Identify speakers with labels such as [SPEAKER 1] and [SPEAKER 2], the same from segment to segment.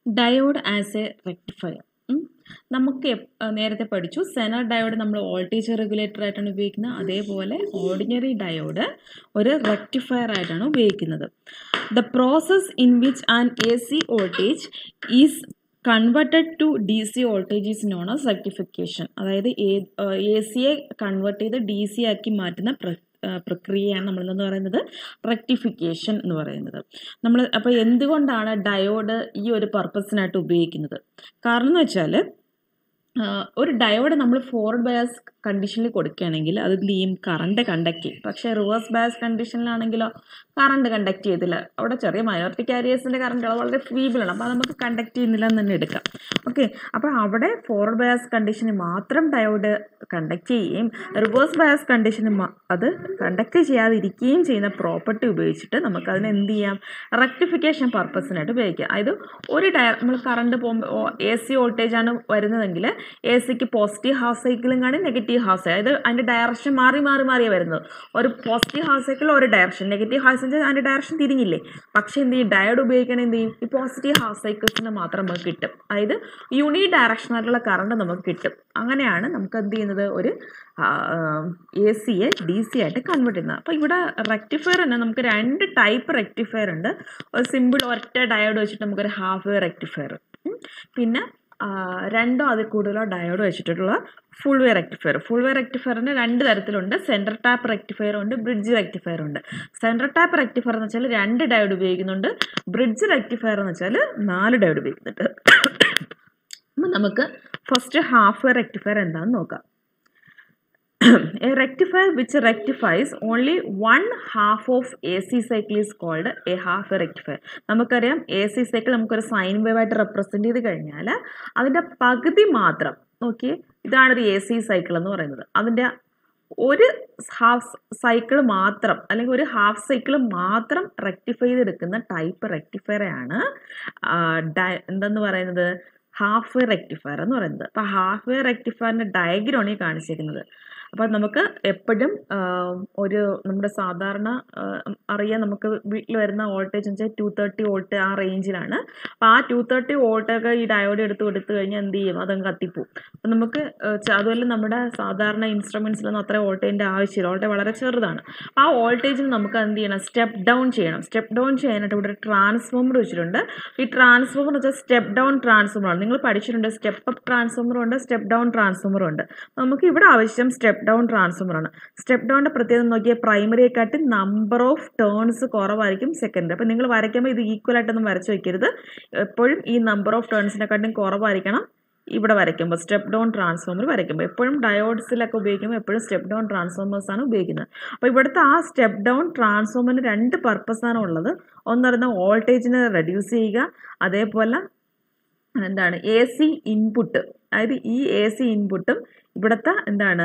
[SPEAKER 1] Diode as A rectifier. നമുക്ക് നേരത്തെ പഠിച്ചു സെനർ ഡയോഡ് നമ്മൾ വോൾട്ടേജ് റെഗുലേറ്റർ ആയിട്ടാണ് ഉപയോഗിക്കുന്നത്. അതേപോലെ ഓർഡിനറി ഡയോഡ് ഒരു റെക്ടിഫയർ ആയിട്ടാണ് ഉപയോഗിക്കുന്നത്. The process in which an A C voltage is converted to D C voltage is known as rectification. അതായത് എ സിയെ കൺവേർട്ട് ചെയ്ത് ഡി സി ആക്കി മാറ്റുന്ന പ്രക്രിയയാണ് നമ്മളെന്ന് പറയുന്നത് റെക്ടിഫിക്കേഷൻ എന്ന് പറയുന്നത്. അപ്പോൾ എന്തുകൊണ്ടാണ് ഡയോഡ് ഈ ഒരു പർപ്പസിനായിട്ട് ഉപയോഗിക്കുന്നത്? കാരണം എന്ന് വെച്ചാൽ ഒരു ഡയോഡ് നമ്മൾ ഫോർവേഡ് ബയാസ് കണ്ടീഷനിൽ കൊടുക്കുകയാണെങ്കിൽ അത് എന്ത് ചെയ്യും? കറണ്ട് കണ്ടക്ട് ചെയ്യും. പക്ഷേ റിവേഴ്സ് ബയാസ് കണ്ടീഷനിലാണെങ്കിലോ കറണ്ട് കണ്ടക്ട് ചെയ്തില്ല. അവിടെ ചെറിയ മൈനോറിറ്റി കാരിയേഴ്സിൻ്റെ കറണ്ട് വളരെ ഫീബിളാണ്. അപ്പോൾ അത് നമുക്ക് കണ്ടക്ട് ചെയ്യുന്നില്ല എന്ന് തന്നെ എടുക്കാം. ഓക്കെ, അപ്പോൾ അവിടെ ഫോർവേഡ് ബയാസ് കണ്ടീഷന് മാത്രം ഡയോഡ് കണ്ടക്ട് ചെയ്യുകയും റിവേഴ്സ് ബയാസ് കണ്ടീഷന് അത് കണ്ടക്ട് ചെയ്യാതിരിക്കുകയും ചെയ്യുന്ന പ്രോപ്പർട്ടി ഉപയോഗിച്ചിട്ട് നമുക്കതിനെ എന്ത് ചെയ്യാം? റെക്ടിഫിക്കേഷൻ പർപ്പസിനായിട്ട് ഉപയോഗിക്കാം. അതായത് ഒരു നമ്മൾ കറണ്ട് പോകുമ്പോൾ എ സി വോൾട്ടേജാണ് വരുന്നതെങ്കിൽ എ സിക്ക് പോസിറ്റീവ് ഹാഫ് സൈക്കിളും കാണും നെഗറ്റീവ് ഹാഫ് സൈക്കിൾ. അതായത് അതിൻ്റെ ഡയറക്ഷൻ മാറിയാണ് വരുന്നത്. ഒരു പോസിറ്റീവ് ഹാഫ് സൈക്കിൾ ഒരു ഡയറക്ഷൻ, നെഗറ്റീവ് ഹാഫ് സൈക്കിൾ അതിൻ്റെ ഡയറക്ഷൻ തിരിഞ്ഞില്ലേ. പക്ഷേ എന്ത് ചെയ്യും? ഡയോഡ് ഉപയോഗിക്കണേ എന്ത് ചെയ്യും? ഈ പോസിറ്റീവ് ഹാഫ് സൈക്കിൾസിന് മാത്രം നമുക്ക് കിട്ടും. അതായത് യൂണി ഡയറക്ഷനായിട്ടുള്ള കറണ്ട് നമുക്ക് കിട്ടും. അങ്ങനെയാണ് നമുക്ക് എന്ത് ചെയ്യുന്നത്? ഒരു എ സിയെ ഡി സി ആയിട്ട് കൺവേർട്ട് ചെയ്യുന്നത്. അപ്പോൾ ഇവിടെ റെക്ടിഫയർ തന്നെ നമുക്ക് രണ്ട് ടൈപ്പ് റെക്ടിഫയർ ഉണ്ട്. ഒരു സിമ്പിൾ ഒറ്റ ഡയോഡ് വെച്ചിട്ട് നമുക്കൊരു ഹാഫ് വേ റെക്ടിഫയർ, പിന്നെ രണ്ടോ അതിൽ കൂടുതലോ ഡയോഡ് വെച്ചിട്ടുള്ള full wave rectifier. Full wave റെക്ടിഫയറിന് രണ്ട് തരത്തിലുണ്ട്. സെൻറ്റർ ടാപ്പ് റെക്ടിഫയർ ഉണ്ട്, ബ്രിഡ്ജ് റെക്ടിഫയർ ഉണ്ട്. സെൻറ്റർ ടാപ്പ് റെക്ടിഫയർ എന്ന് വെച്ചാൽ 2 ഡയോഡ് ഉപയോഗിക്കുന്നുണ്ട്. ബ്രിഡ്ജ് റെക്ടിഫയർ എന്ന് വെച്ചാൽ 4 ഡയോഡ് ഉപയോഗിക്കുന്നുണ്ട്. അപ്പം നമുക്ക് ഫസ്റ്റ് ഹാഫ് വേ റെക്ടിഫയർ എന്താണെന്ന് നോക്കാം. A rectifier which rectifies only one half of AC cycle is called a half wave rectifier. നമുക്കറിയാം എ സി സൈക്കിൾ നമുക്കൊരു സൈൻ വേവ് ആയിട്ട് റെപ്രസെൻറ്റ് ചെയ്ത് കഴിഞ്ഞാൽ അതിൻ്റെ പകുതി മാത്രം, ഓക്കെ, ഇതാണ് ഒരു എ സി സൈക്കിൾ എന്ന് പറയുന്നത്. അതിൻ്റെ ഒരു ഹാഫ് സൈക്കിൾ മാത്രം അല്ലെങ്കിൽ ഒരു ഹാഫ് സൈക്കിൾ മാത്രം റെക്ടിഫൈ ചെയ്തെടുക്കുന്ന ടൈപ്പ് റെക്ടിഫയറാണ് എന്തെന്ന് പറയുന്നത്? ഹാഫ് വേ റെക്ടിഫയർ എന്ന് പറയുന്നത്. അപ്പോൾ ഹാഫ് വേ റെക്ടിഫയറിൻ്റെ ഡയഗ്രാമാണ് ഈ കാണിച്ചിരിക്കുന്നത്. അപ്പോൾ നമുക്ക് എപ്പോഴും ഒരു നമ്മുടെ സാധാരണ അറിയാം, നമുക്ക് വീട്ടിൽ വരുന്ന വോൾട്ടേജ് എന്ന് വെച്ചാൽ 230 വോൾട്ട് ആ റേഞ്ചിലാണ്. അപ്പോൾ ആ 230 വോൾട്ടൊക്കെ ഈ ഡയോഡ് കൊടുത്തു കഴിഞ്ഞാൽ എന്ത് ചെയ്യും? അതങ്ങ് കത്തിപ്പോവും. അപ്പം നമുക്ക് അതുപോലെ നമ്മുടെ സാധാരണ ഇൻസ്ട്രുമെൻറ്റ്സിലൊന്നും അത്ര വോൾട്ടേജിൻ്റെ ആവശ്യമില്ല. വോൾട്ടേജ് വളരെ ചെറുതാണ്. ആ വോൾട്ടേജിൽ നമുക്ക് എന്ത് ചെയ്യണം? സ്റ്റെപ്പ് ഡൗൺ ചെയ്യണം. സ്റ്റെപ്പ് ഡൗൺ ചെയ്യാനായിട്ട് ഇവിടെ ഒരു ട്രാൻസ്ഫോമർ വെച്ചിട്ടുണ്ട്. ഈ ട്രാൻസ്ഫോമർ എന്ന് വെച്ചാൽ സ്റ്റെപ്പ് ഡൗൺ ട്രാൻസ്ഫോമറാണ്. നിങ്ങൾ പഠിച്ചിട്ടുണ്ട് സ്റ്റെപ്പ് അപ്പ് ട്രാൻസ്ഫോമറും ഉണ്ട്, സ്റ്റെപ്പ് ഡൗൺ ട്രാൻസ്ഫോമറും ഉണ്ട്. നമുക്ക് ഇവിടെ ആവശ്യം സ്റ്റെപ്പ് ഡൗൺ ട്രാൻസ്ഫോമറാണ്. സ്റ്റെപ്പ് ഡൗണിൻ്റെ പ്രത്യേകത നോക്കിയാൽ പ്രൈമറിയെക്കാട്ടി നമ്പർ ഓഫ് ടേൺസ് കുറവായിരിക്കും സെക്കൻഡറി. അപ്പോൾ നിങ്ങൾ വരയ്ക്കുമ്പോൾ ഇത് ഈക്വലായിട്ടൊന്നും വരച്ച് വയ്ക്കരുത്. എപ്പോഴും ഈ നമ്പർ ഓഫ് ടേൺസിനെക്കാട്ടും കുറവായിരിക്കണം ഇവിടെ വരയ്ക്കുമ്പോൾ. സ്റ്റെപ്പ് ഡൗൺ ട്രാൻസ്ഫോമർ വരയ്ക്കുമ്പോൾ എപ്പോഴും ഡയോഡ്സിലൊക്കെ ഉപയോഗിക്കുമ്പോൾ എപ്പോഴും സ്റ്റെപ്പ് ഡൗൺ ട്രാൻസ്ഫോമേഴ്സാണ് ഉപയോഗിക്കുന്നത്. അപ്പോൾ ഇവിടുത്തെ ആ സ്റ്റെപ്പ് ഡൗൺ ട്രാൻസ്ഫോമറിന് 2 പർപ്പസാണ് ഉള്ളത്. ഒന്ന് പറയുന്നത് വോൾട്ടേജിനെ റെഡ്യൂസ് ചെയ്യുക, അതേപോലെ എന്താണ് എ സി ഇൻപുട്ട്, അതായത് ഈ എ സി ഇൻപുട്ടും ഇവിടുത്തെ എന്താണ്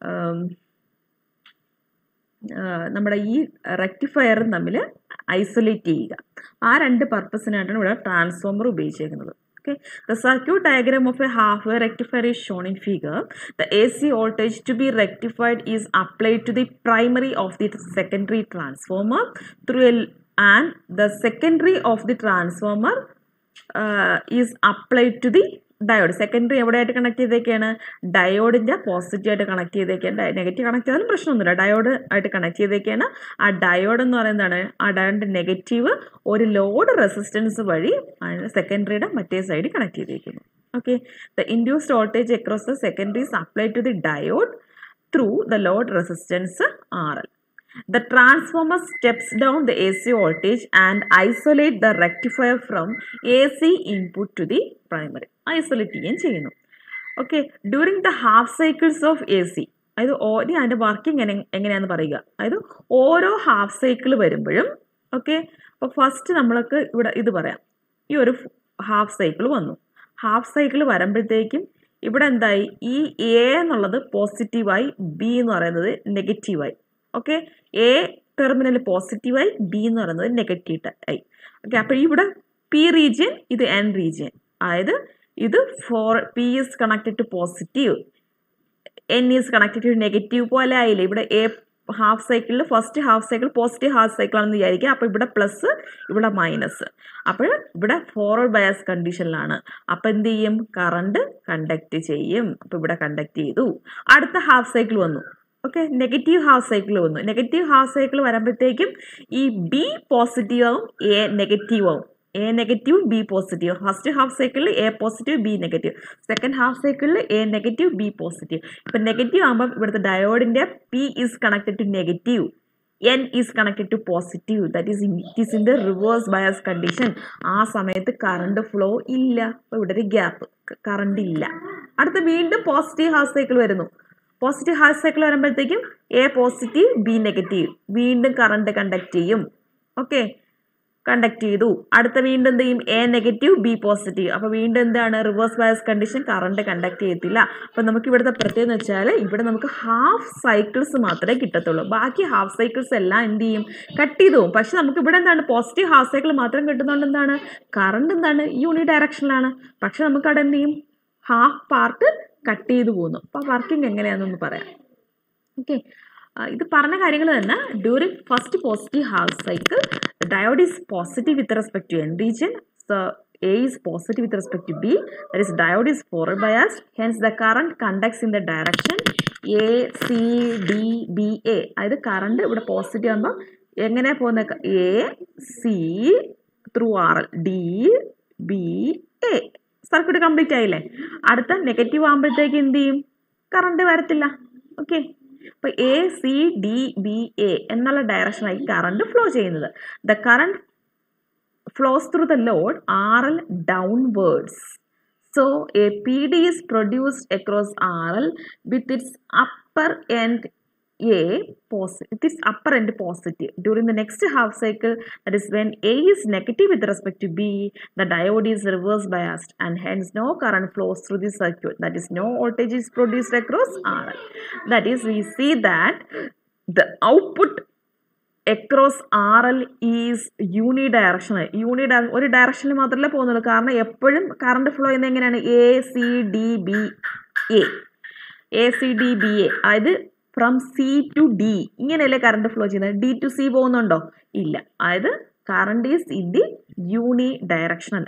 [SPEAKER 1] നമ്മുടെ ഈ റെക്ടിഫയറും തമ്മിൽ ഐസൊലേറ്റ് ചെയ്യുക. ആ 2 പർപ്പസിനായിട്ടാണ് ഇവിടെ ട്രാൻസ്ഫോമർ ഉപയോഗിച്ചിരിക്കുന്നത്. Okay, the circuit diagram of a half-wave rectifier is shown in figure. The AC voltage to be rectified is applied to the primary of the secondary transformer and the secondary of the transformer is applied to the diode. Secondary എവിടെയായിട്ട് connect ചെയ്തേക്കാണ്? ഡയോഡിൻ്റെ പോസിറ്റീവായിട്ട് connect ചെയ്തേക്കാണ്. Negative connect ചെയ്താലും പ്രശ്നമൊന്നുമില്ല. Diode ആയിട്ട് connect ചെയ്തേക്കാണ്. ആ diode എന്ന് പറയുന്നതാണ് ആ ഡയോഡിൻ്റെ നെഗറ്റീവ് ഒരു ലോഡ് റെസിസ്റ്റൻസ് വഴി സെക്കൻഡറിയുടെ മറ്റേ സൈഡിൽ കണക്ട് ചെയ്തേക്കുന്നു. Okay, the induced voltage across the secondary is applied to the diode through the load resistance RL. The transformer steps down the AC voltage and isolate the rectifier from AC input to the primary. Isolate ചെയ്യുന്നു. Okay, during the half cycles of A C, അതായത് അതിൻ്റെ working എങ്ങനെയാണെന്ന് പറയുക. അതായത് ഓരോ ഹാഫ് സൈക്കിൾ വരുമ്പോഴും, ഓക്കെ, അപ്പോൾ ഫസ്റ്റ് നമ്മൾക്ക് ഇവിടെ ഇത് പറയാം. ഈ ഒരു ഹാഫ് സൈക്കിൾ വന്നു. ഹാഫ് സൈക്കിൾ വരുമ്പോഴത്തേക്കും ഇവിടെ എന്തായി? ഈ എ എന്നുള്ളത് പോസിറ്റീവായി, ബി എന്ന് പറയുന്നത് നെഗറ്റീവായി. ഓക്കെ, എ ടെർമിനൽ പോസിറ്റീവായി, ബി എന്ന് പറയുന്നത് നെഗറ്റീവ് ആയി. ഓക്കെ, അപ്പോൾ ഇവിടെ പി റീജിയൻ, ഇത് എൻ റീജിയൻ. അതായത് ഇത് P is connected to positive, N is connected to negative പോലെ ആയില്ലേ. ഇവിടെ എ ഹാഫ് സൈക്കിളിൽ first half cycle positive half സൈക്കിളാണെന്ന് വിചാരിക്കുക. അപ്പോൾ ഇവിടെ പ്ലസ് ഇവിടെ മൈനസ്. അപ്പോൾ ഇവിടെ ഫോർവേഡ് ബയാസ് കണ്ടീഷനിലാണ്. അപ്പോൾ എന്ത് ചെയ്യും? കറണ്ട് കണ്ടക്ട് ചെയ്യും. അപ്പോൾ ഇവിടെ കണ്ടക്ട് ചെയ്തു. അടുത്ത ഹാഫ് സൈക്കിൾ വന്നു. ഓക്കെ, നെഗറ്റീവ് ഹാഫ് സൈക്കിൾ വന്നു. നെഗറ്റീവ് ഹാഫ് സൈക്കിൾ വരുമ്പോഴത്തേക്കും ഈ ബി പോസിറ്റീവ് ആവും, എ നെഗറ്റീവ് ആവും. A negative B positive. First half സൈക്കിളിൽ A positive B negative. Second half സൈക്കിളിൽ എ നെഗറ്റീവ് ബി പോസിറ്റീവ്. ഇപ്പം നെഗറ്റീവ് ആകുമ്പോൾ ഇവിടുത്തെ ഡയോഡിൻ്റെ P is connected to negative, N is connected to positive. That is it is in the reverse bias condition. ആ സമയത്ത് current flow ഇല്ല. അപ്പോൾ ഇവിടെ ഒരു ഗ്യാപ്പ്, കറണ്ട് ഇല്ല. അടുത്ത് വീണ്ടും പോസിറ്റീവ് ഹാഫ് സൈക്കിൾ വരുന്നു. പോസിറ്റീവ് ഹാഫ് സൈക്കിൾ വരുമ്പോഴത്തേക്കും എ പോസിറ്റീവ് ബി നെഗറ്റീവ്. വീണ്ടും കറണ്ട് കണ്ടക്ട് ചെയ്യും. ഓക്കെ, കണ്ടക്ട് ചെയ്തു. അടുത്ത വീണ്ടും എന്ത് ചെയ്യും? A negative B positive. അപ്പോൾ വീണ്ടും എന്താണ്? Reverse bias condition, current conduct ചെയ്യത്തില്ല. അപ്പോൾ നമുക്ക് ഇവിടുത്തെ പ്രത്യേകത എന്ന് വെച്ചാൽ ഇവിടെ നമുക്ക് ഹാഫ് സൈക്കിൾസ് മാത്രമേ കിട്ടത്തുള്ളൂ. ബാക്കി ഹാഫ് സൈക്കിൾസ് എല്ലാം എന്ത് ചെയ്യും? കട്ട് ചെയ്തു പോകും. പക്ഷെ നമുക്ക് ഇവിടെ എന്താണ്? പോസിറ്റീവ് ഹാഫ് സൈക്കിൾ മാത്രം കിട്ടുന്നതുകൊണ്ട് എന്താണ്? കറണ്ട് എന്താണ്? യൂണി ഡയറക്ഷനിലാണ്. പക്ഷെ നമുക്ക് അവിടെ എന്ത് ചെയ്യും? ഹാഫ് പാർട്ട് കട്ട് ചെയ്തു പോകുന്നു. അപ്പോൾ വർക്കിംഗ് എങ്ങനെയാണെന്നൊന്ന് പറയാം. ഓക്കെ, ഇത് പറഞ്ഞ കാര്യങ്ങൾ തന്നെ. During first positive half cycle diode is positive with respect to N region. So A is positive with respect to B. That is diode is forward biased. Hence the current conducts in the direction A, C, D, B, A. അതായത് current ഇവിടെ positive ആകുമ്പോൾ എങ്ങനെ പോകുന്ന? A, C through RL, D, B, A. Circuit complete ആയില്ലേ? അടുത്ത negative ആകുമ്പോഴത്തേക്ക് എന്ത് ചെയ്യും? കറണ്ട് വരത്തില്ല. ഓക്കെ, അപ്പോൾ A C D B A എന്നുള്ള ഡയറക്ഷനായി കറണ്ട് ഫ്ലോ ചെയ്യുന്നത്. The current flows through the load RL downwards. So a PD is produced across RL with its upper end A positive. It is upper end positive. During the next half cycle, that is when A is negative with respect to B, the diode is reverse biased and hence no current flows through the circuit. That is, no voltage is produced across RL. That is, we see that the output across RL is unidirectional. ഒരു ഡയറക്ഷനിൽ മാത്രമല്ല പോകുന്നുള്ളൂ. കാരണം എപ്പോഴും current flow ചെയ്യുന്നത് എങ്ങനെയാണ്? A C D B A, A C D B A. അതായത് from C to D ഇങ്ങനെയല്ലേ കറണ്ട് ഫ്ലോ ചെയ്യുന്നത്? ഡി ടു സി പോകുന്നുണ്ടോ? ഇല്ല. അതായത് current is in the unidirectional.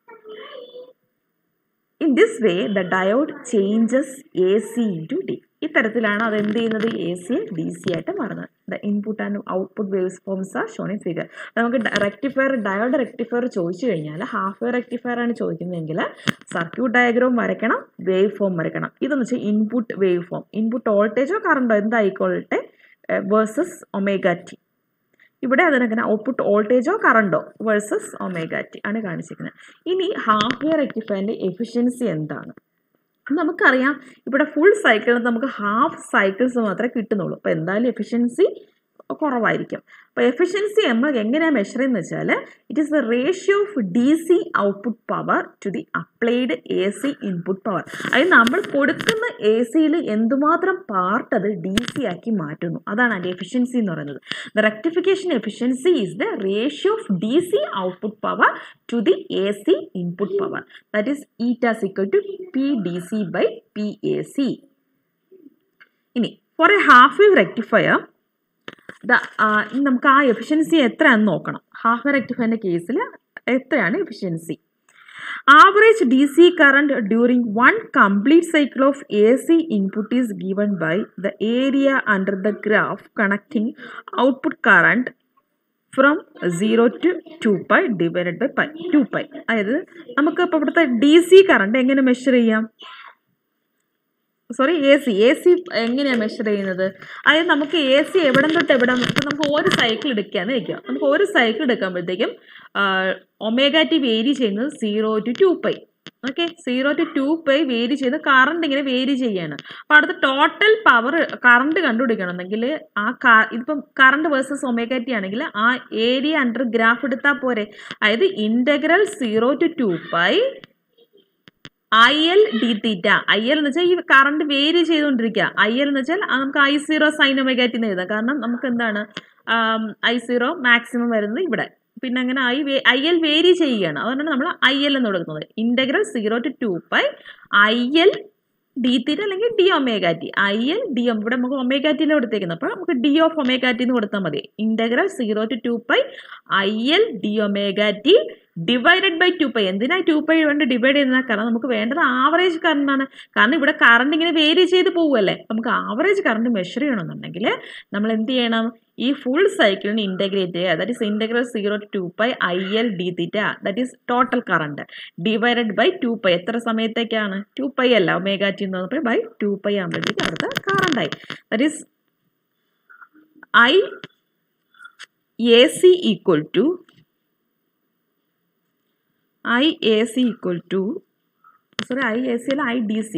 [SPEAKER 1] In this way the diode changes A C into D. ഇത്തരത്തിലാണ് അത് എന്ത് ചെയ്യുന്നത്? എ സി ഡി സി ആയിട്ട് മാറുന്നത്. The input and output wave forms are shown in figure. നമുക്ക് റെക്ടിഫയർ, ഡയോഡ് റെക്ടിഫയർ ചോദിച്ചു കഴിഞ്ഞാൽ half wave rectifier ആണ് ചോദിക്കുന്നതെങ്കിൽ സർക്യൂട്ട് ഡയഗ്രാം വരയ്ക്കണം, വേവ് ഫോം വരയ്ക്കണം. ഇതെന്ന് വെച്ചാൽ ഇൻപുട്ട് വേവ് ഫോം. ഇൻപുട്ട് വോൾട്ടേജോ കറണ്ടോ എന്തായിക്കോട്ടെ വേഴ്സസ് ഒമേഗ ടി. ഇവിടെ അതിനങ്ങനെ ഔട്ട്പുട്ട് വോൾട്ടേജോ കറണ്ടോ വേഴ്സസ് ഒമേഗ ടി ആണ് കാണിച്ചിരിക്കുന്നത്. ഇനി ഹാഫ് വേവ് റെക്ടിഫയറിൻ്റെ എഫിഷ്യൻസി എന്താണ്? നമുക്കറിയാം ഇവിടെ ഫുൾ സൈക്കിളിൽ നമുക്ക് ഹാഫ് സൈക്കിൾസ് മാത്രമേ കിട്ടുന്നുള്ളൂ. അപ്പോൾ എന്തായാലും എഫിഷ്യൻസി കുറവായിരിക്കും. അപ്പോൾ എഫിഷ്യൻസി നമ്മൾ എങ്ങനെയാണ് മെഷർ ചെയ്യുന്നത് വെച്ചാൽ it is the ratio of D C output power to the applied A C input power. അതായത് നമ്മൾ കൊടുക്കുന്ന എ സിയിൽ എന്തുമാത്രം പാർട്ട് അത് ഡി സി ആക്കി മാറ്റുന്നു, അതാണ് അതിൻ്റെ എഫിഷ്യൻസി എന്ന് പറയുന്നത്. The rectification efficiency is the ratio of D C output power to the A C input power. That is eta equal to P D C by P A C. ഇനി for a half wave rectifier നമുക്ക് ആ efficiency എത്രയാണെന്ന് നോക്കണം. Half wave റെക്ടിഫയറിൻ്റെ കേസിൽ എത്രയാണ് efficiency? Average D C current during one complete cycle of A C input is given by the area under the graph connecting output current from 0 to 2π divided by pi 2π. അതായത് നമുക്ക് ഇപ്പോൾ ഇവിടുത്തെ D C current എങ്ങനെ measure ചെയ്യാം? Sorry, A C എങ്ങനെയാണ് measure ചെയ്യുന്നത്? അതായത് നമുക്ക് എ സി എവിടെ തൊട്ട് എവിടെ, ഇപ്പം നമുക്ക് ഒരു സൈക്കിൾ എടുക്കുകയെന്ന് വയ്ക്കുക. നമുക്ക് ഒരു സൈക്കിൾ എടുക്കുമ്പോഴത്തേക്കും ഒമേഗ ടി വേരി ചെയ്യുന്നത് 0 to 2π. ഓക്കെ, 0 to 2π വേരി ചെയ്ത് കറണ്ട് ഇങ്ങനെ വേരി ചെയ്യാണ്. അപ്പോൾ അടുത്ത ടോട്ടൽ പവർ കറണ്ട് കണ്ടുപിടിക്കണമെന്നെങ്കിൽ ഇതിപ്പം കറണ്ട് വേഴ്സസ് ഒമേഗ ടി ആണെങ്കിൽ ആ ഏരിയ അണ്ടർ ഗ്രാഫ് എടുത്താൽ പോരെ. അതായത് integral 0 to 2π IL d theta. IL എന്ന് വെച്ചാൽ ഈ കറണ്ട് വേരി ചെയ്തുകൊണ്ടിരിക്കുക. IL എന്ന് വെച്ചാൽ നമുക്ക് I0 സൈൻ ഒമേഗ ടി എന്ന് എഴുതാം. കാരണം നമുക്ക് എന്താണ് I0 മാക്സിമം വരുന്നത് ഇവിടെ. പിന്നെ അങ്ങനെ IL വേരി ചെയ്യുകയാണ്. അതുകൊണ്ടാണ് നമ്മൾ IL എന്ന് കൊടുക്കുന്നത്. Integral 0 to 2π IL D theta അല്ലെങ്കിൽ D omega T. I L D ഇവിടെ നമുക്ക് ഒമേഗ ടിയിലെ കൊടുത്തേക്കുന്നത്. അപ്പോൾ നമുക്ക് ഡി ഓഫ് ഒമേഗ ടി എന്ന് കൊടുത്താൽ മതി. Integral 0 to 2π I L D omega T divided by 2π. എന്തിനാണ് 2π കൊണ്ട് ഡിവൈഡ് ചെയ്യുന്നത്? കാരണം നമുക്ക് വേണ്ടത് ആവറേജ് കറണ്ടാണ്. കാരണം ഇവിടെ കറണ്ട് ഇങ്ങനെ വേരി ചെയ്ത് പോവുമല്ലേ. നമുക്ക് ആവറേജ് കറണ്ട് മെഷർ ചെയ്യണമെന്നുണ്ടെങ്കിൽ നമ്മൾ എന്ത് ചെയ്യണം? ഈ ഫുൾ സൈക്കിളിന് ഇൻ്റഗ്രേറ്റ് ചെയ്യുക. That is integral 0 to 2π I L D theta, that is total current, divided by 2π. എത്ര സമയത്തേക്കാണ്? 2π അല്ല, ഒമേഗ ടി എന്ന് പറഞ്ഞപ്പോൾ ബൈ 2π ആകുമ്പോഴത്തേക്ക് അടുത്ത കറണ്ടായി. That is I A C equal to IAC equal to, sorry, IAC അല്ല IDC.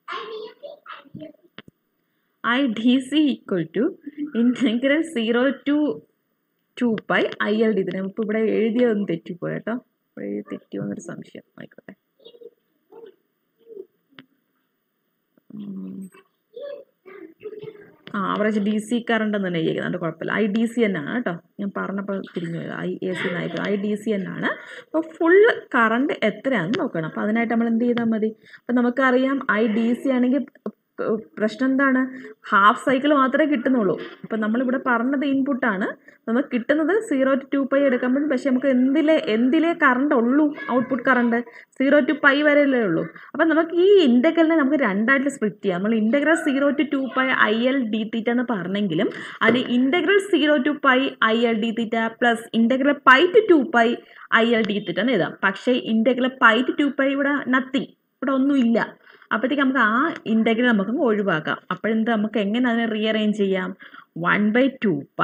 [SPEAKER 1] IDC equal to integral 0 to 2π IL D. ഇപ്പോൾ ഇവിടെ എഴുതിയൊന്നും തെറ്റിപ്പോയി കേട്ടോ. എഴുതി തെറ്റിയോ എന്നൊരു സംശയം. ആയിക്കോട്ടെ. ആവറേജ് ഡി സി കറണ്ട് എന്ന് തന്നെ ചെയ്യുന്നുണ്ട്, കുഴപ്പമില്ല. IDC തന്നെയാണ് കേട്ടോ. ഞാൻ പറഞ്ഞപ്പോൾ തിരിഞ്ഞു പോയത്. IAC എന്നായിട്ട് IDC തന്നെയാണ്. അപ്പോൾ ഫുൾ കറണ്ട് എത്രയാണെന്ന് നോക്കണം. അപ്പോൾ അതിനായിട്ട് നമ്മൾ എന്ത് ചെയ്താൽ മതി? അപ്പോൾ നമുക്കറിയാം IDC ആണെങ്കിൽ പ്രശ്നം എന്താണ്? ഹാഫ് സൈക്കിൾ മാത്രമേ കിട്ടുന്നുള്ളൂ. അപ്പോൾ നമ്മളിവിടെ പറഞ്ഞത് ഇൻപുട്ടാണ്. നമുക്ക് കിട്ടുന്നത് 0 to 2π എടുക്കാൻ പറ്റും. പക്ഷേ നമുക്ക് എന്തിലേ കറണ്ട് ഉള്ളൂ? ഔട്ട്പുട്ട് കറണ്ട് 0 to π വരെയല്ലേ ഉള്ളൂ. അപ്പം നമുക്ക് ഈ ഇൻ്റഗ്രലിനെ നമുക്ക് രണ്ടായിട്ട് സ്പ്ലിറ്റ് ചെയ്യാം. നമ്മൾ integral 0 to 2π IL d theta എന്ന് പറഞ്ഞെങ്കിലും അതിന് integral 0 to π IL d theta plus integral π to 2π IL d theta എന്ന് എഴുതാം. പക്ഷേ ഇൻ്റഗ്രൽ π to 2π ഇവിടെ നത്തിങ്, ഇവിടെ ഒന്നുമില്ല. അപ്പോഴത്തേക്ക് നമുക്ക് ആ ഇൻ്റഗ്രൽ നമുക്ക് ഒഴിവാക്കാം. അപ്പോഴെന്താ നമുക്ക് എങ്ങനെ അതിനെ റീഅറേഞ്ച് ചെയ്യാം? 1/2π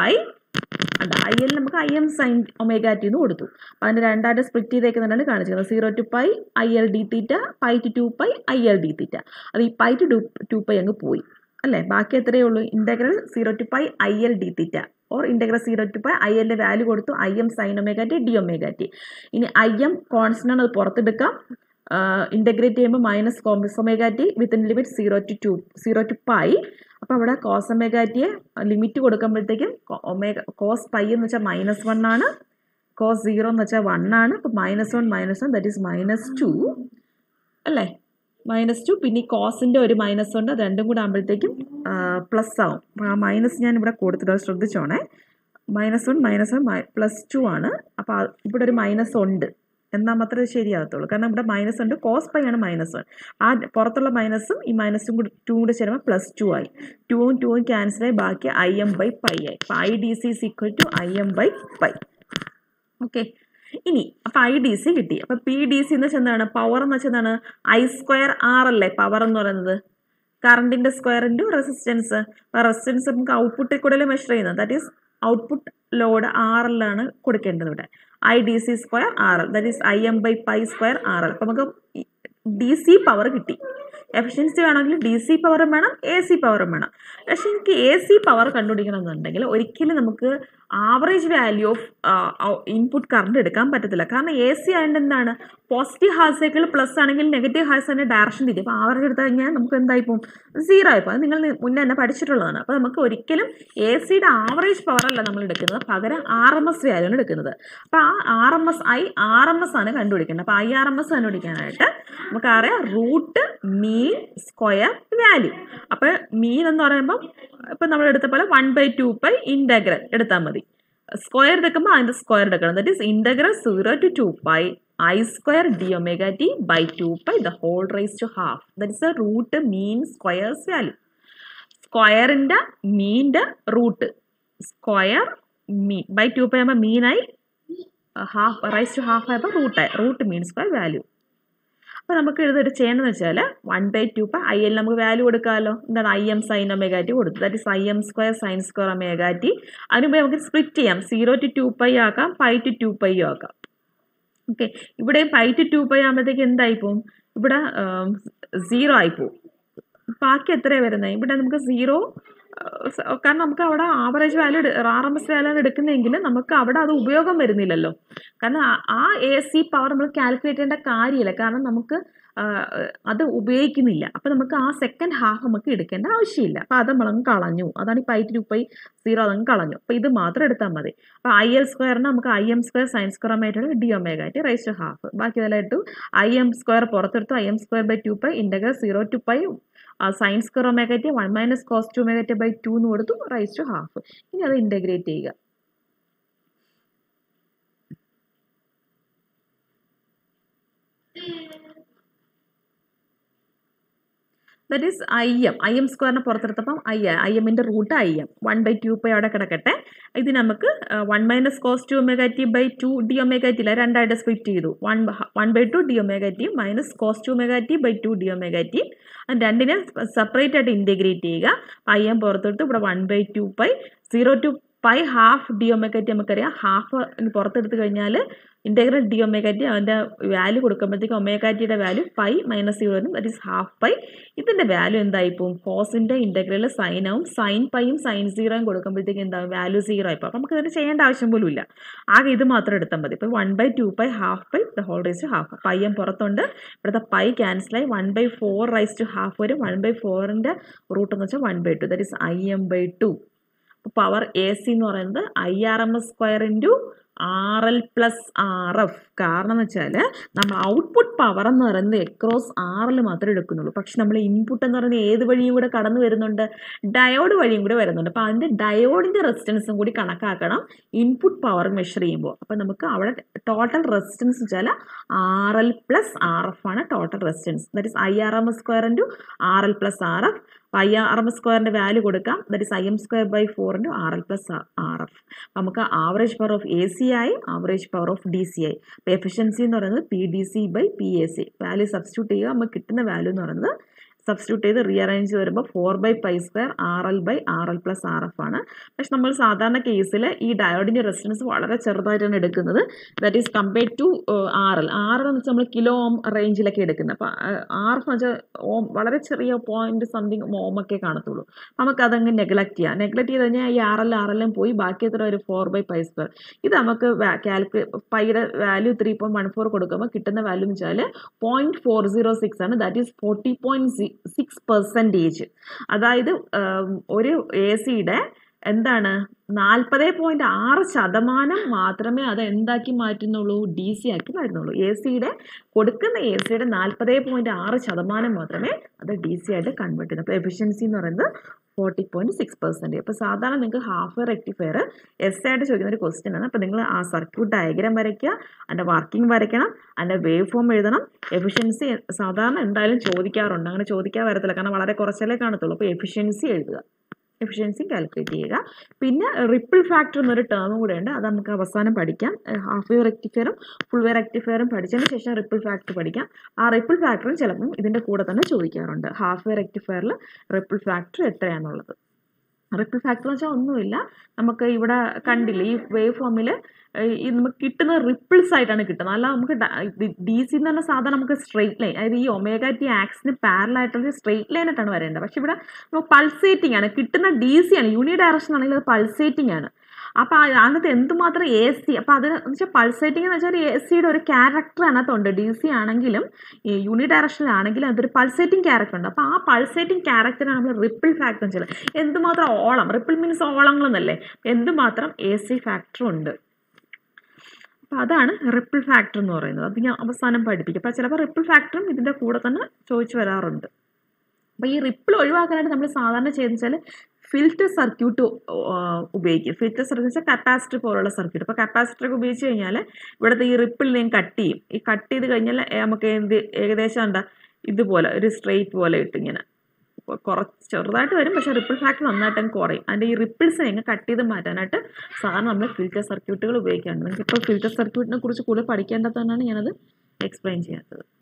[SPEAKER 1] IL നമുക്ക് IM sin ഒമേഗ ടി എന്ന് കൊടുത്തു. അപ്പോൾ അതിന് രണ്ടായിട്ട് സ്പ്ലിറ്റ് ചെയ്തേക്കുന്നതാണ് കാണിച്ചിരിക്കുന്നത്. 0 to π IL d theta, π to 2π IL d തീറ്റ. അത് ഈ π to 2π അങ്ങ് പോയി അല്ലേ. ബാക്കി എത്രയേ ഉള്ളൂ? Integral 0 to π IL d theta or integral 0 to π ILൻ്റെ വാല്യൂ കൊടുത്തു IM sin omega T D omega T. ഇനി IM കോൺസ്റ്റൻ്റ് ആണ്, അത് പുറത്തെടുക്കാം. ഇൻ്റഗ്രേറ്റ് ചെയ്യുമ്പോൾ minus cos omega T within limit 0 to π. അപ്പോൾ അവിടെ കോസ് ഒമേഗ ടിയെ ലിമിറ്റ് കൊടുക്കുമ്പോഴത്തേക്കും കോസ് പൈ എന്ന് വെച്ചാൽ -1 ആണ്, കോസ് 0 എന്ന് വെച്ചാൽ 1 ആണ്. അപ്പോൾ -1 ദാറ്റ് ഈസ് -2 അല്ലേ. -2 പിന്നെ ഈ കോസിൻ്റെ ഒരു മൈനസ് ഉണ്ട്, അത് രണ്ടും കൂടെ ആകുമ്പോഴത്തേക്കും പ്ലസ് ആവും. അപ്പോൾ ആ മൈനസ് ഞാൻ ഇവിടെ കൊടുത്തിട്ട് ശ്രദ്ധിച്ചോണേ. -1 +2 ആണ്. അപ്പോൾ ഇവിടെ ഒരു മൈനസ് ഉണ്ട് എന്നാൽ മാത്രമേ ശരിയാകത്തുള്ളൂ. കാരണം ഇവിടെ മൈനസ് ഉണ്ട്, കോസ് പൈ ആണ് -1. ആ പുറത്തുള്ള മൈനസും ഈ മൈനസും കൂടി 2 കൂടെ ചേരുമ്പോൾ +2 ആയി. 2 ക്യാൻസലായി, ബാക്കി IM/π ആയി. അപ്പോൾ IDC is equal to IM/π. Okay. ഇനി അപ്പോൾ IDC കിട്ടി. അപ്പോൾ PDC എന്ന് വെച്ചാൽ എന്താണ്? പവർ എന്ന് വെച്ചാൽ എന്താണ്? I²R അല്ലേ പവർ എന്ന് പറയുന്നത്. കറണ്ടിൻ്റെ സ്ക്വയർ ഇൻറ്റു റെസിസ്റ്റൻസ്. അപ്പോൾ റെസിസ്റ്റൻസ് നമുക്ക് ഔട്ട്പുട്ടിൽ കൂടെ മെഷർ ചെയ്യുന്നത്. That is output load RL ആണ് കൊടുക്കേണ്ടത് ഇവിടെ. IDC²RL that is IM/π² RL. അപ്പോൾ നമുക്ക് DC പവർ കിട്ടി. എഫിഷ്യൻസി വേണമെങ്കിൽ DC പവറും വേണം, AC പവറും വേണം. പക്ഷേ എനിക്ക് AC പവർ കണ്ടുപിടിക്കണം എന്നുണ്ടെങ്കിൽ ഒരിക്കലും നമുക്ക് average value of input current എടുക്കാൻ പറ്റത്തില്ല. കാരണം AC ആയതുകൊണ്ട് എന്താണ്? പോസിറ്റീവ് ഹാഫ് സൈക്കിൾ പ്ലസ് ആണെങ്കിൽ നെഗറ്റീവ് ഹാഫ് സൈക്കിളിൻ്റെ ഡയറക്ഷൻ തിരിയും. അപ്പോൾ ആവറേജ് എടുത്തു കഴിഞ്ഞാൽ നമുക്ക് എന്തായിപ്പോൾ 0 ആയിപ്പോൾ. അത് നിങ്ങൾ മുന്നേ തന്നെ പഠിച്ചിട്ടുള്ളതാണ്. അപ്പോൾ നമുക്ക് ഒരിക്കലും AC-യുടെ ആവറേജ് പവറല്ല നമ്മൾ എടുക്കുന്നത്, പകരം RMS വാല്യൂ ആണ് എടുക്കുന്നത്. അപ്പോൾ ആ RMS ആണ് കണ്ടുപിടിക്കേണ്ടത്. അപ്പോൾ IRMS കണ്ടുപിടിക്കാനായിട്ട് നമുക്കറിയാം റൂട്ട് മീൻ സ്ക്വയർ വാല്യൂ. അപ്പോൾ മീൻ എന്ന് പറയുമ്പോൾ ഇപ്പം നമ്മൾ എടുത്ത പോലെ 1/2π ഇൻ്റഗ്രൽ എടുത്താൽ മതി. സ്ക്വയർ എടുക്കുമ്പോൾ അതിൻ്റെ സ്ക്വയർ എടുക്കണം. That is integral 0 to 2π I² d omega T by 2π the whole raise to half. That is a root mean squares value. സ്ക്വയറിൻ്റെ മീൻ്റെ റൂട്ട് സ്ക്വയർ മീൻ ബൈ 2π ആകുമ്പോൾ മീനായി, ഹാഫ് റൈസ് ടു ഹാഫ് ആയപ്പോൾ റൂട്ടായി, root mean square value. അപ്പോൾ നമുക്ക് ഇതൊരു ചെയ്യേണ്ടതെന്ന് വെച്ചാൽ 1/2π IL നമുക്ക് വാല്യൂ കൊടുക്കാമല്ലോ. എന്താണ്? IM sin ഒമേഗ ടി കൊടുത്തു. That is IM² sin² omega T. അതിനുമുമ്പ് നമുക്ക് സ്പ്ലിറ്റ് ചെയ്യാം. 0 to 2π ആക്കാം, π to 2π ആക്കാം. ഓക്കെ. ഇവിടെ π to 2π ആകുമ്പോഴത്തേക്ക് എന്തായിപ്പോവും? ഇവിടെ 0 ആയിപ്പോവും. ബാക്കി എത്രയാണ് വരുന്നത്? ഇവിടെ നമുക്ക് 0, കാരണം നമുക്ക് അവിടെ ആവറേജ് വാല്യൂ RMS വാല്യൂ ആണ് എടുക്കുന്നതെങ്കിൽ നമുക്ക് അവിടെ അത് ഉപയോഗം വരുന്നില്ലല്ലോ. കാരണം ആ AC പവർ നമ്മൾ കാൽക്കുലേറ്റ് ചെയ്യേണ്ട കാര്യമില്ല, കാരണം നമുക്ക് അത് ഉപയോഗിക്കുന്നില്ല. അപ്പോൾ നമുക്ക് ആ സെക്കൻഡ് ഹാഫ് നമുക്ക് എടുക്കേണ്ട ആവശ്യമില്ല. അപ്പോൾ അത് നമ്മളങ്ങ് കളഞ്ഞു. അതാണ് ഈ π to 2π 0 അതങ്ങ് കളഞ്ഞു. അപ്പോൾ ഇത് മാത്രം എടുത്താൽ മതി. അപ്പോൾ IL² നമുക്ക് IM² sin² omega d omega T raise to half. ബാക്കി ഇതെല്ലാം ഇട്ടു. IM² പുറത്തെടുത്തു. IM² /2π ഇൻ്റഗ്രൽ 0 to π sine square omega T 1 minus cos two omega T by 2 എന്ന് കൊടുത്തു റൈസ് ടു ഹാഫ്. ഇനി അത് ഇൻ്റഗ്രേറ്റ് ചെയ്യുക. ദറ്റ് ഈസ് ഐ എം സ്ക്വയറിനെ പുറത്തെടുത്തപ്പം ഐ എമ്മിൻ്റെ റൂട്ട് ഐ എം 1/2π അവിടെ കിടക്കട്ടെ. ഇത് നമുക്ക് 1 minus cos two omega T by 2 D omega T ഇല്ല, രണ്ടായിട്ട് സ്പ്ലിറ്റ് ചെയ്തു. 1/2 D omega T minus cos two omega T by 2 D omega T. അത് രണ്ടിനെ സെപ്പറേറ്റ് ആയിട്ട് ഇൻറ്റഗ്രേറ്റ് ചെയ്യുക. ഐ എം പുറത്തെടുത്ത് ഇവിടെ 1/2π 0 to π half D omega T നമുക്കറിയാം. ഹാഫ് പുറത്തെടുത്ത് കഴിഞ്ഞാൽ ഇൻ്റഗ്രൽ ഡി ഒമേഗ ടി അതിൻ്റെ വാല്യൂ കൊടുക്കുമ്പോഴത്തേക്ക് ഒമേഗ ടിയുടെ വാല്യൂ പൈ മൈനസ് 0 വരും. That is half pi. ഇതിൻ്റെ വാല്യൂ എന്തായിപ്പോവും? കോസിൻ്റെ ഇൻ്റഗ്രൽ സൈനാവും. സൈൻ പൈയും സൈൻ 0യും കൊടുക്കുമ്പോഴത്തേക്ക് എന്താവും? വാല്യൂ 0 ആയിപ്പോൾ. അപ്പോൾ നമുക്ക് ഇതിന് ചെയ്യേണ്ട ആവശ്യം പോലും ഇല്ല. ആകെ ഇത് മാത്രം എടുത്താൽ മതി. ഇപ്പോൾ 1/2π half pi the whole raise to half. Pi M പുറത്തുണ്ട്. ഇവിടുത്തെ പൈ ക്യാൻസലായി 1/4 റൈസ് ടു ഹാഫ് വരും. 1/4ൻ്റെ റൂട്ട് എന്ന് വെച്ചാൽ 1/2. That is IM/2. Power A C എന്ന് പറയുന്നത് IRMS square into RL plus RF. കാരണം എന്ന് വെച്ചാൽ നമ്മൾ ഔട്ട്പുട്ട് പവർ എന്ന് പറയുന്നത് അക്രോസ് RL മാത്രമേ എടുക്കുന്നുള്ളൂ. പക്ഷെ നമ്മൾ ഇൻപുട്ട് എന്ന് പറയുന്നത് ഏത് വഴിയും കൂടെ കടന്നു വരുന്നുണ്ട്? ഡയോഡ് വഴിയും കൂടെ വരുന്നുണ്ട്. അപ്പോൾ അതിൻ്റെ ഡയോഡിൻ്റെ റെസിസ്റ്റൻസും കൂടി കണക്കാക്കണം ഇൻപുട്ട് പവർ മെഷർ ചെയ്യുമ്പോൾ. അപ്പോൾ നമുക്ക് അവിടെ ടോട്ടൽ റെസിസ്റ്റൻസ് വെച്ചാൽ RL പ്ലസ് RF ആണ് total resistance. That is IRMS square into RL plus RF. IRMS സ്ക്വയറിൻ്റെ വാല്യൂ കൊടുക്കാം. That is IM²/4 into RL plus RF. നമുക്ക് ആവറേജ് പവർ ഓഫ് AC ആയി, ആവറേജ് പവർ ഓഫ് DC ആയി. അപ്പോൾ efficiency എന്ന് പറയുന്നത് PDC/PAC. Value substitute ചെയ്യുക. നമുക്ക് കിട്ടുന്ന വാല്യൂ എന്ന് പറയുന്നത് സബ്സ്റ്റിറ്റ്യൂട്ട് ചെയ്ത് റീഅറേഞ്ച് വരുമ്പോൾ 4/π² RL പ്ലസ് RF ആണ്. പക്ഷെ നമ്മൾ സാധാരണ കേസിൽ ഈ ഡയോഡിൻ്റെ റെസിസ്റ്റൻസ് വളരെ ചെറുതായിട്ടാണ് എടുക്കുന്നത്. That is compared to RL എന്ന് വെച്ചാൽ നമ്മൾ കിലോ ഓം റേഞ്ചിലൊക്കെ എടുക്കുന്നത്. അപ്പോൾ RF എന്ന് വെച്ചാൽ ഓം വളരെ ചെറിയ 0.something ഓമൊക്കെ കാണത്തുള്ളൂ. നമുക്കതങ്ങ് നെഗ്ലക്റ്റ് ചെയ്യാം. നെഗ്ലക്റ്റ് ചെയ്ത് കഴിഞ്ഞാൽ ഈ RLും പോയി ബാക്കി എത്ര ഒരു 4/π². ഇത് നമുക്ക് പൈയുടെ വാല്യൂ 3.14 കൊടുക്കുമ്പോൾ കിട്ടുന്ന വാല്യൂ എന്ന് വെച്ചാൽ 0.406 ആണ്. That is 40.6%. അതായത് ഒരു AC-യുടെ എന്താണ് 40.6% മാത്രമേ അത് എന്താക്കി മാറ്റുന്നുള്ളൂ? DC ആക്കി മാറ്റുന്നുള്ളൂ. AC-യുടെ കൊടുക്കുന്ന AC-യുടെ 40.6% മാത്രമേ അത് DC ആയിട്ട് കൺവേർട്ട് ചെയ്യുന്നു. അപ്പോൾ എഫിഷ്യൻസി എന്ന് പറയുന്നത് 40.6%. അപ്പോൾ സാധാരണ നിങ്ങൾക്ക് ഹാഫ് റെക്ടിഫയർ ആയിട്ട് ചോദിക്കുന്ന ഒരു ക്വസ്റ്റ്യൻ ആണ്. അപ്പോൾ നിങ്ങൾ ആ സർക്യൂട്ട് ഡയഗ്രാം വരയ്ക്കുക, അതിൻ്റെ വർക്കിംഗ് വരയ്ക്കണം, അതിൻ്റെ വേവ് ഫോം എഴുതണം. എഫിഷ്യൻസി സാധാരണ എന്തായാലും ചോദിക്കാറുണ്ട്. അങ്ങനെ ചോദിക്കാൻ വരത്തില്ല, കാരണം വളരെ കുറച്ചല്ലേ കാണത്തുള്ളൂ. അപ്പോൾ എഫിഷ്യൻസി എഴുതുക, എഫിഷ്യൻസി കാൽക്കുലേറ്റ് ചെയ്യുക. പിന്നെ റിപ്പിൾ ഫാക്ടർ എന്നൊരു ടേമും കൂടെ ഉണ്ട്. അത് നമുക്ക് അവസാനം പഠിക്കാം. ഹാഫ് വേവ് റെക്ടിഫയറും ഫുൾ വേവ് റെക്ടിഫയറും പഠിച്ചതിന് ശേഷം റിപ്പിൾ ഫാക്ടർ പഠിക്കാം. ആ റിപ്പിൾ ഫാക്ടറും ചിലപ്പം ഇതിൻ്റെ കൂടെ തന്നെ ചോദിക്കാറുണ്ട്. ഹാഫ് വേവ് റെക്ടിഫയറിൽ റിപ്പിൾ ഫാക്ടർ എത്രയാണെന്നുള്ളത്. റിപ്പിൾ ഫാക്ടർ എന്ന് വെച്ചാൽ ഒന്നുമില്ല, നമുക്ക് ഇവിടെ കണ്ടില്ലേ ഈ വേവ് ഫോമിൽ ഈ നമുക്ക് കിട്ടുന്ന റിപ്പിൾസ് ആയിട്ടാണ് കിട്ടുന്നത്. അല്ല നമുക്ക് DC എന്ന് പറഞ്ഞാൽ സാധാരണ നമുക്ക് സ്ട്രെയിറ്റ് ലൈൻ, അതായത് ഈ ഒമേഗ ടി ആക്സിന് പാരലായിട്ടുള്ള സ്ട്രെയിറ്റ് ലൈൻ ആയിട്ടാണ് വരേണ്ടത്. പക്ഷെ ഇവിടെ നമുക്ക് പൾസേറ്റിംഗ് ആണ് കിട്ടുന്ന. DC ആണ്, യൂണി ഡയറക്ഷൻ ആണെങ്കിൽ അത് പൾസേറ്റിംഗ് ആണ്. അപ്പോൾ അതിനകത്ത് എന്തുമാത്രം AC, അപ്പോൾ അതിന് വെച്ചാൽ പൾസേറ്റിംഗ് എന്ന് വെച്ചാൽ ഒരു AC-യുടെ ഒരു ക്യാരക്ടർ അതിനകത്തുണ്ട്. DC ആണെങ്കിലും ഈ യൂണി ഡയറക്ഷനിലാണെങ്കിലും അതൊരു പൾസേറ്റിംഗ് ക്യാരക്ടർ ഉണ്ട്. അപ്പോൾ ആ പൾസേറ്റിംഗ് ക്യാരക്ടറാണ് നമ്മൾ റിപ്പിൾ ഫാക്ടർ എന്ന് വെച്ചാൽ എന്തുമാത്രം ഓളം, റിപ്പിൾ മീൻസ് ഓളങ്ങളെന്നല്ലേ, എന്തുമാത്രം AC ഫാക്ടർ ഉണ്ട്. അപ്പോൾ അതാണ് റിപ്പിൾ ഫാക്ടർ എന്ന് പറയുന്നത്. അത് ഞാൻ അവസാനം പഠിപ്പിക്കും. അപ്പോൾ ചിലപ്പോൾ റിപ്പിൾ ഫാക്ടറും ഇതിൻ്റെ കൂടെ തന്നെ ചോദിച്ചു വരാറുണ്ട്. അപ്പോൾ ഈ റിപ്പിൾ ഒഴിവാക്കാനായിട്ട് നമ്മൾ സാധാരണ ചെയ്യുന്നത് വെച്ചാൽ ഫിൽറ്റർ സർക്യൂട്ട് ഉപയോഗിക്കും. ഫിൽറ്റർ സർക്യൂട്ട് വെച്ചാൽ കപ്പാസിറ്റർ പോലുള്ള സർക്യൂട്ട്. അപ്പോൾ കപ്പാസിറ്ററൊക്കെ ഉപയോഗിച്ച് കഴിഞ്ഞാൽ ഇവിടുത്തെ ഈ റിപ്പിൾ ഞാൻ കട്ട് ചെയ്യും. ഈ കട്ട് ചെയ്ത് കഴിഞ്ഞാൽ നമുക്ക് ഏകദേശം എന്താ ഇതുപോലെ ഒരു സ്ട്രെയിറ്റ് പോലെ ഇട്ട് ഇങ്ങനെ കുറച്ച് ചെറുതായിട്ട് വരും, പക്ഷേ റിപ്പിൾ ഫാക്ടർ നന്നായിട്ട് അങ്ങ് കുറയും. അതിൻ്റെ ഈ റിപ്പിൾസിനെ എങ്ങനെ കട്ട് ചെയ്ത് മാറ്റാനായിട്ട് സാധാരണ നമ്മൾ ഫിൽറ്റർ സർക്യൂട്ടുകൾ ഉപയോഗിക്കാറുണ്ട്. നിങ്ങൾക്ക് ഇപ്പോൾ ഫിൽറ്റർ സർക്യൂട്ടിനെ കുറിച്ച് കൂടുതൽ പഠിക്കേണ്ടത് തന്നെയാണ് ഞാനത് എക്സ്പ്ലെയിൻ ചെയ്യാത്തത്.